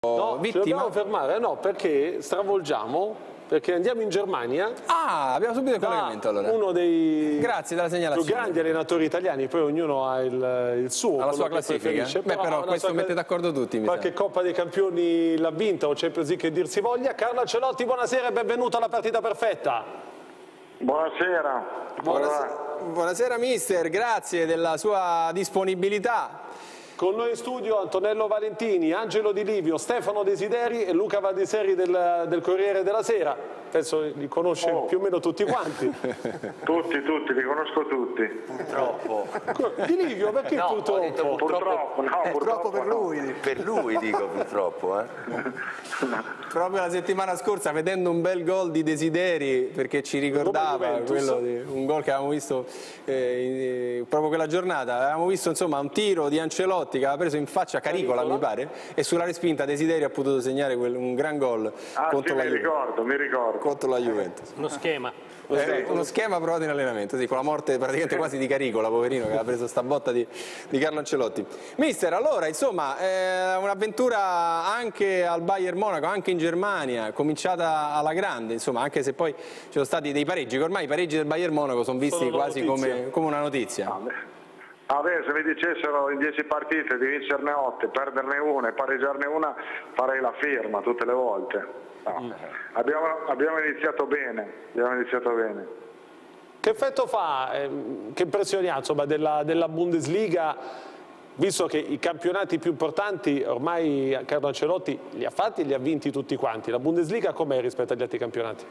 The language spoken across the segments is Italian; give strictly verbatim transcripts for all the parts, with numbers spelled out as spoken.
No, vittima. ci dobbiamo fermare, no, perché stravolgiamo. Perché andiamo in Germania. Ah, abbiamo subito il collegamento allora. Uno dei Grazie della segnalazione. più grandi allenatori italiani, poi ognuno ha il, il suo. Ha la sua classifica. Beh, però, però questo sua... mette d'accordo tutti. Mi qualche sa. Coppa dei Campioni l'ha vinta o Champions League che dir si voglia. Carlo Ancelotti, buonasera e benvenuto alla partita perfetta. Buonasera. Buonasera, buonasera mister, grazie della sua disponibilità. Con noi in studio Antonello Valentini, Angelo Di Livio, Stefano Desideri e Luca Valdiseri del, del Corriere della Sera. Penso li conosce oh. più o meno tutti quanti. Tutti, tutti, li conosco tutti. Purtroppo. Di Livio, perché no, purtroppo? Purtroppo, purtroppo, no, eh, purtroppo per no. lui. Per lui dico purtroppo. Eh. Proprio la settimana scorsa, vedendo un bel gol di Desideri, perché ci ricordava quello di, un gol che avevamo visto eh, in, proprio quella giornata, avevamo visto insomma un tiro di Ancelotti che aveva preso in faccia Caricola, Caricola. mi pare, e sulla respinta Desideri ha potuto segnare quel, un gran gol ah, contro, sì, la mi ricordo, mi ricordo. contro la Juventus. Uno schema. Eh, uno schema provato in allenamento, sì, con la morte praticamente quasi di Caricola, poverino, che aveva preso sta botta di, di Carlo Ancelotti. Mister, allora, insomma, eh, un'avventura anche al Bayern Monaco, anche in Germania, cominciata alla grande, insomma, anche se poi ci sono stati dei pareggi, che ormai i pareggi del Bayern Monaco sono visti sono quasi come, come una notizia. Ah, beh, se mi dicessero in dieci partite di vincerne otto, perderne una e pareggiarne una, farei la firma tutte le volte. No. Mm. Abbiamo, abbiamo iniziato bene, abbiamo iniziato bene. Che effetto fa, eh, che impressioni ha insomma, della, della Bundesliga, visto che i campionati più importanti ormai Carlo Ancelotti li ha fatti e li ha vinti tutti quanti, la Bundesliga com'è rispetto agli altri campionati?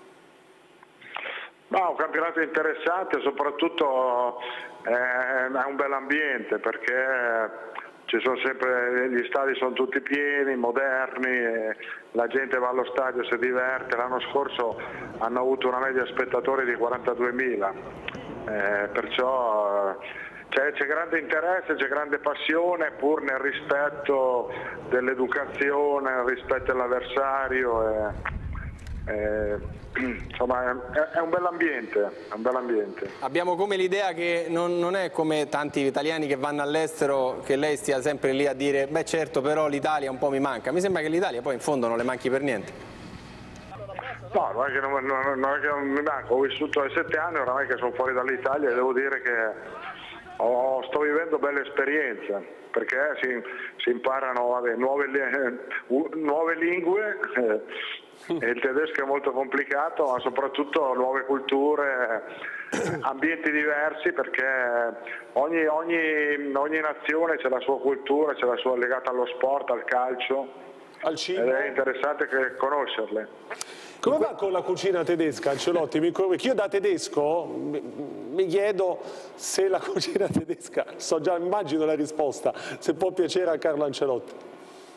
No, un campionato interessante, soprattutto eh, è un bel ambiente perché ci sono sempre, gli stadi sono tutti pieni, moderni, e la gente va allo stadio, si diverte. L'anno scorso hanno avuto una media spettatori di quarantaduemila, eh, perciò c'è grande interesse, c'è grande passione pur nel rispetto dell'educazione, nel rispetto dell'avversario. Eh, eh, insomma è, è un bell'ambiente, è un bell'ambiente. Abbiamo come l'idea che non, non è come tanti italiani che vanno all'estero, che lei stia sempre lì a dire beh certo però l'Italia un po' mi manca. Mi sembra che l'Italia poi in fondo non le manchi per niente. No, non è che non, non, non, è che non mi manca, ho vissuto ai sette anni oramai che sono fuori dall'Italia e devo dire che oh, sto vivendo belle esperienze perché si, si imparano vabbè, nuove, nuove lingue. Eh, E il tedesco è molto complicato, ma soprattutto nuove culture, ambienti diversi perché ogni, ogni, ogni nazione c'è la sua cultura, c'è la sua legata allo sport, al calcio, al cibo. Ed è interessante che conoscerle. Come va con la cucina tedesca, Ancelotti? Io da tedesco mi chiedo se la cucina tedesca, so già, immagino la risposta, se può piacere a Carlo Ancelotti.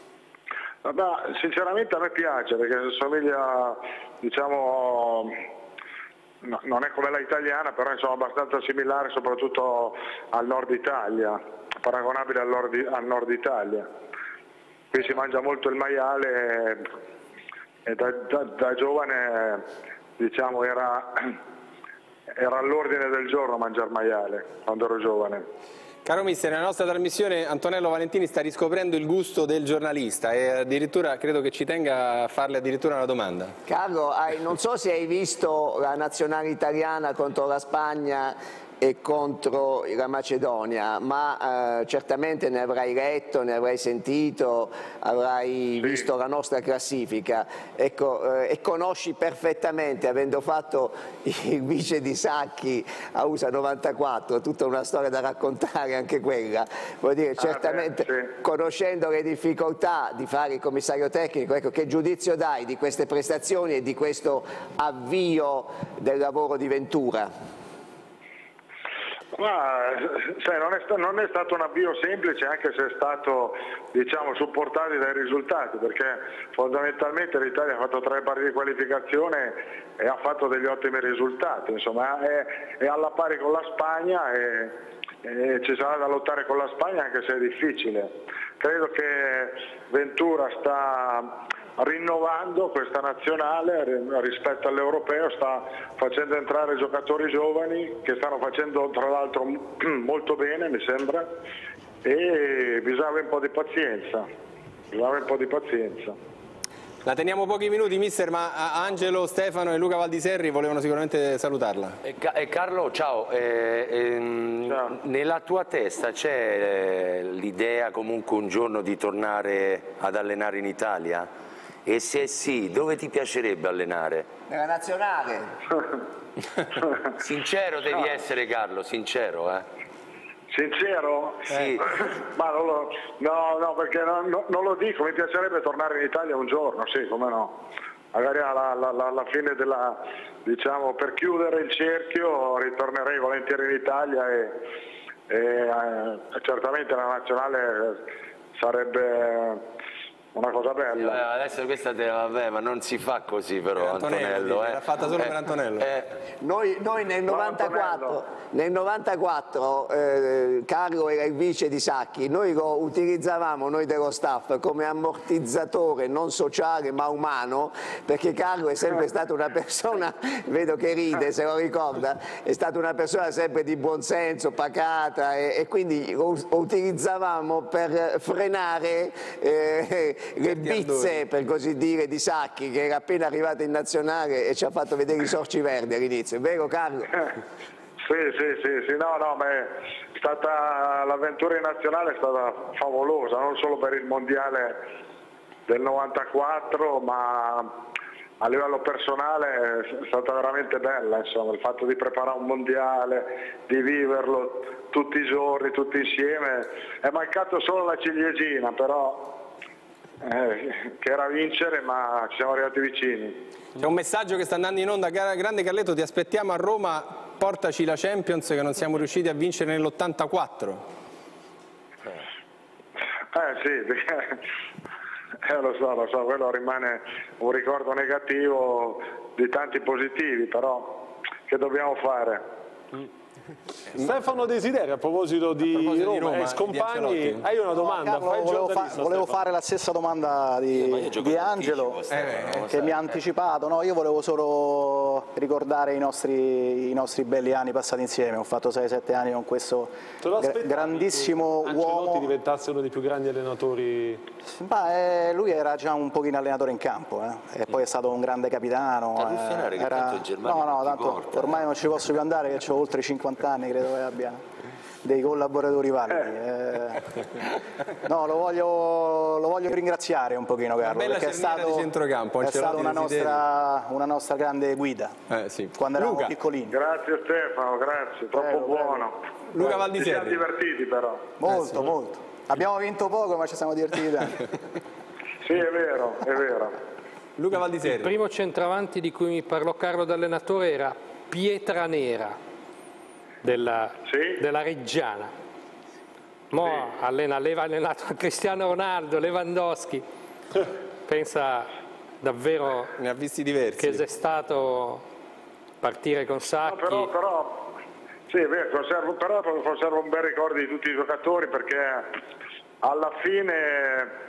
Vabbè, sinceramente a me piace perché somiglia, diciamo, no, non è come la italiana, però insomma abbastanza similare soprattutto al nord Italia, paragonabile al nord, al nord Italia. Qui si mangia molto il maiale e da, da, da giovane diciamo, era, era all'ordine del giorno mangiare maiale quando ero giovane. Caro mister, nella nostra trasmissione Antonello Valentini sta riscoprendo il gusto del giornalista e addirittura credo che ci tenga a farle addirittura una domanda. Carlo, hai, non so se hai visto la nazionale italiana contro la Spagna e contro la Macedonia, ma eh, certamente ne avrai letto, ne avrai sentito, avrai visto la nostra classifica, ecco, eh, e conosci perfettamente, avendo fatto il vice di Sacchi a U S A novantaquattro, tutta una storia da raccontare anche quella, vuol dire, certamente ah, beh, sì. Conoscendo le difficoltà di fare il commissario tecnico, ecco, che giudizio dai di queste prestazioni e di questo avvio del lavoro di Ventura? Ma, sai, non, è non è stato un avvio semplice, anche se è stato, diciamo, supportato dai risultati, perché fondamentalmente l'Italia ha fatto tre partite di qualificazione e ha fatto degli ottimi risultati, insomma è, è alla pari con la Spagna e, e ci sarà da lottare con la Spagna anche se è difficile. Credo che Ventura sta rinnovando questa nazionale rispetto all'europeo, sta facendo entrare giocatori giovani che stanno facendo tra l'altro molto bene, mi sembra, e bisogna avere un po' di pazienza. bisogna avere un po' di pazienza. La teniamo pochi minuti, mister, ma Angelo, Stefano e Luca Valdiserri volevano sicuramente salutarla. E, e Carlo, ciao, eh, ehm, Ciao. Nella tua testa c'è eh, l'idea comunque un giorno di tornare ad allenare in Italia? E se sì, dove ti piacerebbe allenare? Nella nazionale. Sincero devi essere, Carlo, sincero, eh? Sincero? Sì. Ma non lo, no, no, perché no, no, non lo dico, mi piacerebbe tornare in Italia un giorno, sì, come no. Magari alla, alla, alla fine della, diciamo, per chiudere il cerchio ritornerei volentieri in Italia e, e eh, certamente la nazionale sarebbe una cosa bella. Eh, adesso questa te vabbè, ma non si fa così però, Antonello, Antonello. l'ha Eh. fatta solo Eh, per Antonello. eh, Noi, noi nel novantaquattro, nel novantaquattro eh, Carlo era il vice di Sacchi, noi lo utilizzavamo, noi dello staff, come ammortizzatore non sociale ma umano, perché Carlo è sempre stata una persona, vedo che ride, se lo ricorda, è stata una persona sempre di buonsenso, pacata e, e quindi lo, lo utilizzavamo per frenare eh, le bizze, per così dire, di Sacchi, che era appena arrivato in nazionale e ci ha fatto vedere i sorci verdi all'inizio, è vero Carlo? Sì, sì, sì, sì, no, no, ma è stata l'avventura in nazionale è stata favolosa, non solo per il mondiale del novantaquattro, ma a livello personale è stata veramente bella, insomma, il fatto di preparare un mondiale, di viverlo tutti i giorni, tutti insieme. È mancato solo la ciliegina, però eh, che era vincere, ma ci siamo arrivati vicini. C'è un messaggio che sta andando in onda, grande Carletto, ti aspettiamo a Roma, portaci la Champions che non siamo riusciti a vincere nell'ottantaquattro. Eh sì, perché, eh, lo so, lo so, quello rimane un ricordo negativo di tanti positivi, però che dobbiamo fare? Stefano Desideri, a proposito di, proposito di Roma, Roma, ex compagni, di hai una domanda? Carlo, Fai il volevo, fa- giornalista, volevo Stefano. fare la stessa domanda ma di, io gioco di in Angelo, anticipo, Stefano, che sai, mi ha eh. anticipato. No, io volevo solo ricordare i nostri, i nostri belli anni passati insieme. Ho fatto sei sette anni con questo Te lo gra- aspettavi grandissimo che Ancelotti uomo. diventasse uno dei più grandi allenatori? Ma, eh, lui era già un pochino allenatore in campo, eh, e poi è stato un grande capitano. Da Ruffinare, che tanto in Germania no, no, non ti tanto porta, ormai non ci posso più andare, che ho oltre cinquanta anni, credo che abbia dei collaboratori validi. Eh, no, lo voglio, lo voglio ringraziare un pochino, Carlo, bella perché è cerniera stato, di centrocampo, è Ancelotti stata una Desideri. nostra, una nostra grande guida Eh, sì. quando eravamo Luca. piccolini. Grazie Stefano, grazie, troppo Prego, buono. Luca Ci siamo Valdiserri. divertiti però. Molto, molto. Abbiamo vinto poco, ma ci siamo divertiti tanto. Sì, è vero, è vero. Luca Il Valdiserri. primo centravanti di cui mi parlò Carlo d'allenatore era Pietranera della, Sì? della Reggiana. Mo allena, aveva allenato Cristiano Ronaldo, Lewandowski. Pensa davvero Ne ha visti diversi. che è stato partire con No, Sacchi. però, però, sì, è vero, conservo, però conservo un bel ricordo di tutti i giocatori perché alla fine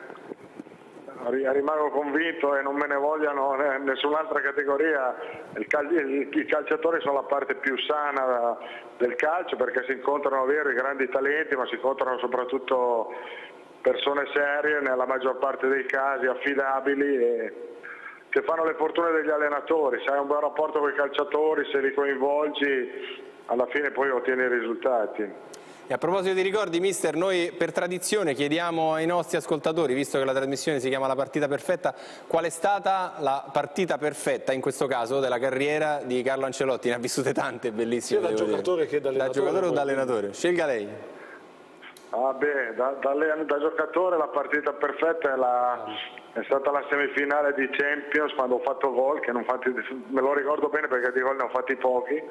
rimango convinto e non me ne vogliano nessun'altra categoria, il cal- i calciatori sono la parte più sana del calcio perché si incontrano vero i grandi talenti, ma si incontrano soprattutto persone serie, nella maggior parte dei casi affidabili e che fanno le fortune degli allenatori. Se hai un buon rapporto con i calciatori, se li coinvolgi, alla fine poi ottieni i risultati. E a proposito di ricordi, mister, noi per tradizione chiediamo ai nostri ascoltatori, visto che la trasmissione si chiama La partita perfetta, qual è stata la partita perfetta, in questo caso, della carriera di Carlo Ancelotti? Ne ha vissute tante, bellissime. Sia da devo dire. giocatore che da allenatore, Da giocatore o poi. da allenatore? Scelga lei. Ah beh, da, da, da giocatore la partita perfetta è, la, è stata la semifinale di Champions quando ho fatto gol, che non fatti, me lo ricordo bene perché di gol ne ho fatti pochi.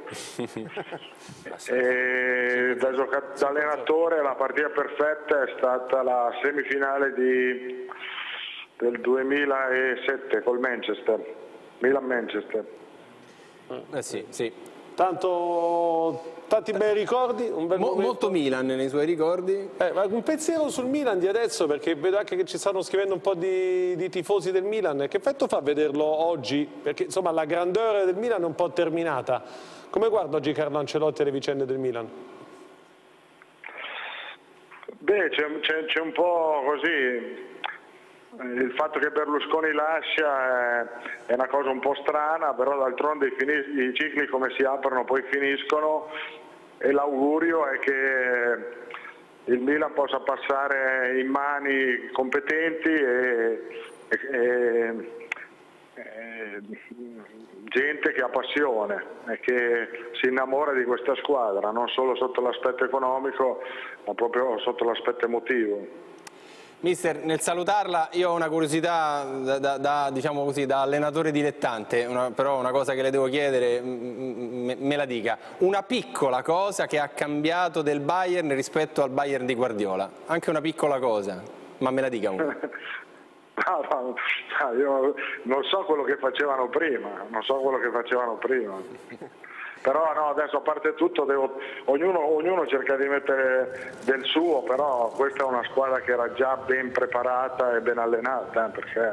E da, gioca- da allenatore la partita perfetta è stata la semifinale di, del duemilasette col Manchester, Milan-Manchester. Eh sì, sì. Tanto, tanti bei ricordi, un bel Mo- momento. molto Milan nei suoi ricordi. Eh, ma un pensiero sul Milan di adesso, perché vedo anche che ci stanno scrivendo un po' di, di tifosi del Milan. Che effetto fa vederlo oggi? Perché insomma la grandeur del Milan è un po' terminata. Come guarda oggi Carlo Ancelotti alle vicende del Milan? Beh, c'è, c'è, c'è un po' così, il fatto che Berlusconi lascia è una cosa un po' strana, però d'altronde i, i cicli come si aprono poi finiscono, e l'augurio è che il Milan possa passare in mani competenti e, e, e, e gente che ha passione e che si innamora di questa squadra, non solo sotto l'aspetto economico ma proprio sotto l'aspetto emotivo. Mister, nel salutarla io ho una curiosità da, da, da, diciamo così, da allenatore dilettante, una, però una cosa che le devo chiedere, me, me la dica. Una piccola cosa che ha cambiato del Bayern rispetto al Bayern di Guardiola, anche una piccola cosa, ma me la dica una. No, no, no, io non so quello che facevano prima, non so quello che facevano prima. Però no, adesso a parte tutto devo, ognuno, ognuno cerca di mettere del suo, però questa è una squadra che era già ben preparata e ben allenata, eh, perché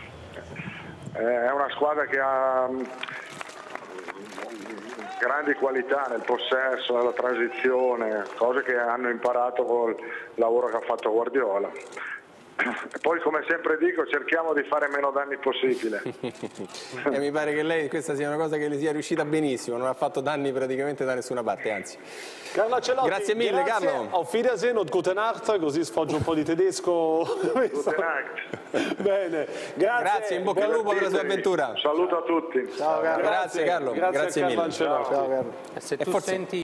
è una squadra che ha grandi qualità nel possesso, nella transizione, cose che hanno imparato col lavoro che ha fatto Guardiola. E poi, come sempre dico, cerchiamo di fare meno danni possibile. E mi pare che lei questa sia una cosa che le sia riuscita benissimo, non ha fatto danni praticamente da nessuna parte, anzi. Carlo Ancelotti, grazie mille, grazie. Carlo. Auf Wiedersehen und gute Nacht, così sfoggio un po' di tedesco. Gute Nacht. Bene, grazie. Grazie, in bocca al lupo per la sua avventura. Saluto a tutti. Ciao Carlo. Grazie Carlo, grazie, grazie Carlo mille. Ancelotti. Ciao Carlo. Se tu forse... senti